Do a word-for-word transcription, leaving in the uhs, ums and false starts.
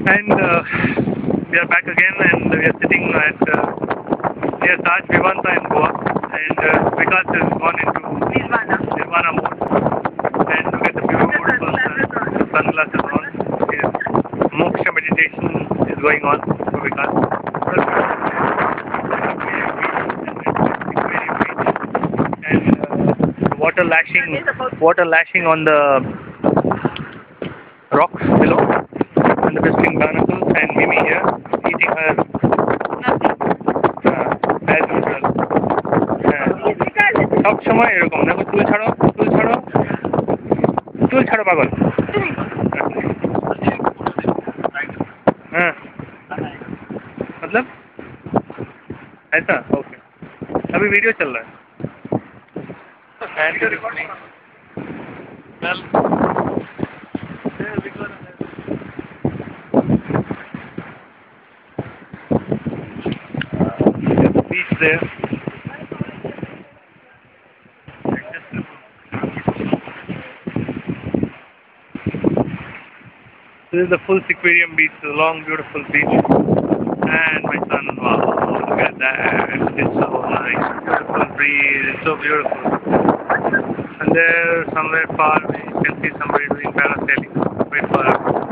And uh, we are back again, and we are sitting at uh, near Taj Vivanta in Goa, and uh, Vikas has gone into Nirvana. Nirvana mode, and look at the beautiful person, sunglasses on. His moksha meditation is going on for Vikas. And uh, water lashing, water lashing on the rocks below, and the whistling barnacles, and Mimi here eating her uh, as usual. সব সময় এরকম দেখো, চুল ছাড়ো, চুল ছাড়ো, চুল ছাড়ো পাগল। हाँ मतलब ऐसा ओके, अभी वीडियो चल रहा है। Beach there. This is the full Sequarium beach, the long beautiful beach. And my son, wow, look at that. It's so nice. Beautiful breeze, it's so beautiful. And there, somewhere far away, you can see somebody doing parasailing. Wait for